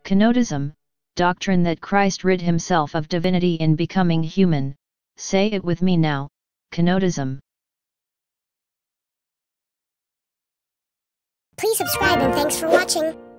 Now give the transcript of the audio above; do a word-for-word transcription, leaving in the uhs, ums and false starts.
Kenotism, doctrine that Christ rid himself of divinity in becoming human. Say it with me now, kenotism. Please subscribe and thanks for watching.